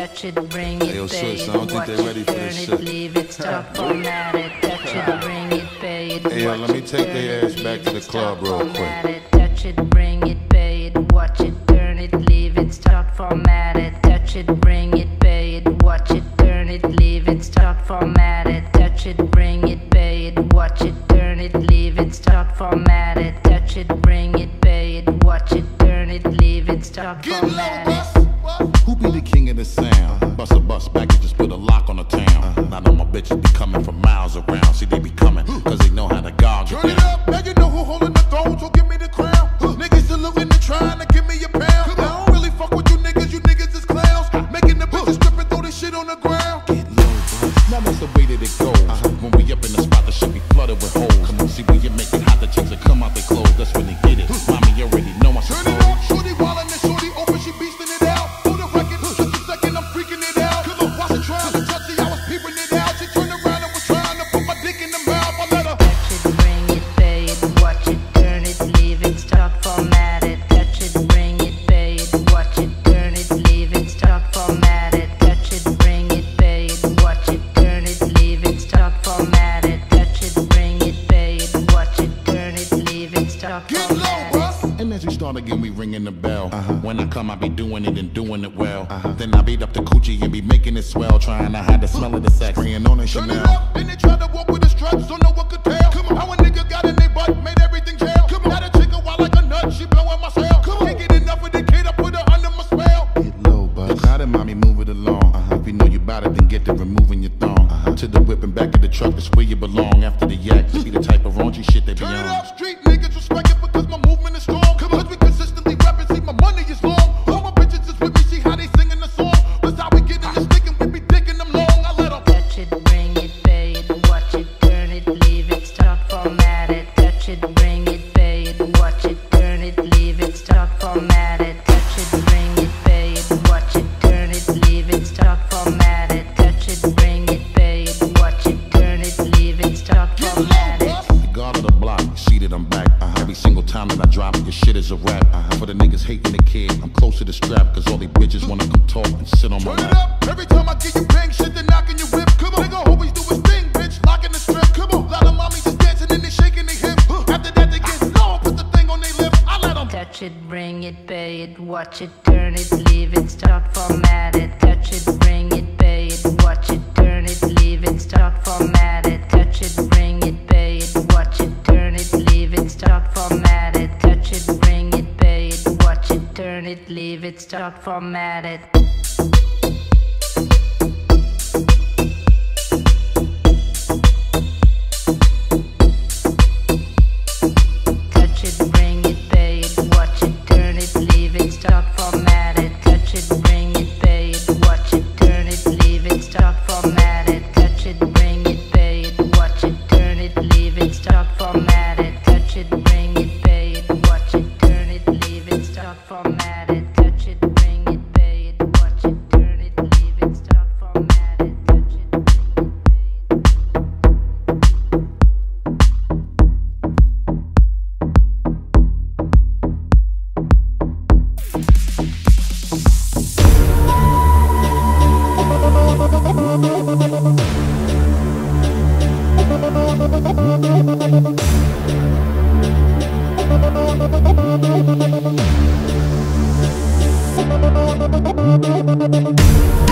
touch it, bring it, Yo, pay sis, it, I don't think watch they ready it, for this turn shit. it, leave it, stop, format it, touch it, bring it, pay it, Hey, yo, watch let me it, take turn their it, ass back leave to the it, club stop, real format quick. it, touch it, bring it, pay it, watch it, turn it, leave it, start, format it, touch it, bring it, pay it, watch it, turn it, leave it, start, format it, touch it, bring it, pay it, watch it, turn it, leave it, start, format it, touch it, bring it, pay it, watch it, turn it, leave it, start, format it. Who be the king of the sound? Bust a bus back and just put a lock on the town. Now know my bitches be coming from miles around. See, they be coming, cause they know how to gouge it Turn it up, now you know who holding the throne, so give me the crown. Niggas saluting and trying to give me a pound. I don't really fuck with you niggas is clowns. Making the bitches strip and throw this shit on the ground. Get low, bro. Now that's the way that it goes. When we up in the spot, the shit be flooded with holes. Come on, see when you make it hot, the chicks that come out their clothes. That's when they get it. Mommy, you already know I Turn it up, shorty wildin' and shorty open, she beastin' it out. For the record, just a second, I'm freaking it out. Watch her trying to touch it, I was peeping it out. She turned around and was trying to put my dick in the mouth. I let her Touch it, bring it, pay it, watch it, turn it, leave it, start, format it. Touch it, bring it, pay it, watch it, turn it, leave it, start, format it. Touch it, bring it, pay it, watch it, turn it, leave it, start, format it. Touch it, bring it, pay it, watch it, turn it, leave it, start, get low, format it. bus. And as you start again, we ringing the bell. When I come, I be doing it and doing it well. Then I beat up the coochie and be making it swell. Trying to hide the smell of the sex. Spraying on a Turn it Chanel. up, then they try to walk with the struts, don't know what could tell. How a nigga got in their butt, made everything jail. Now the chick a wild like a nut, she blowing my cell. Can't get enough of the kid, I put her under my spell. Get low, bud. Now then, mommy, move it along. If you know you bout it, then get to removing your thong. To the whip and back of the truck, that's where you belong. After the yak, you be the type of raunchy shit they be Turn it on. up, street niggas respect it because my movement is strong. Cause we consistently rapping, see my money is long. All my bitches is with me, see how they singing the song. That's how we get in the stick and we be dicking them long. I let them Touch it, bring it, pay it, watch it, turn it, leave it, start, format it. Touch it, bring it, pay it, watch it, turn it, leave it, start, format it. Touch it, bring it, pay it, watch it, turn it, leave it, start, format it. Touch it, bring it, pay it, watch it, turn it, leave it, start, get format low, it. bus. The guard of the block, see that I'm back. Every single time that I drop, your shit is a rap. For the niggas hating the kid, I'm close to the strap. Cause all these bitches wanna come talk and sit on my Turn it lap. up, every time I get you bang, shit they knocking your whip. Come on, nigga always do his thing, bitch, locking the strip. Come on, lot of mommies just dancing and they shaking their hip. After that they get low, put the thing on their lip. I let them Touch it, bring it, pay it, watch it, turn it, leave it, start, format it. Touch it, bring it, pay it, watch it, turn it, leave it, start, format it. Touch it, bring it, pay it, watch it, turn it, leave it, start, format it. Touch it, bring it, pay it, watch it, turn it, leave it, start, format it. Touch it, bring it, pay it, watch it, turn it, leave it, start, format it. Touch it, bring it, pay it, watch it, turn it, leave it, start, format it. Touch it, bring it, pay it, watch it, turn it, leave it, start, format it. Touch it, bring it, pay it, watch it, turn it, leave it, start, format it. Touch it, bring it, pay it, watch it, turn it, leave it, start, format it. Touch it, bring it,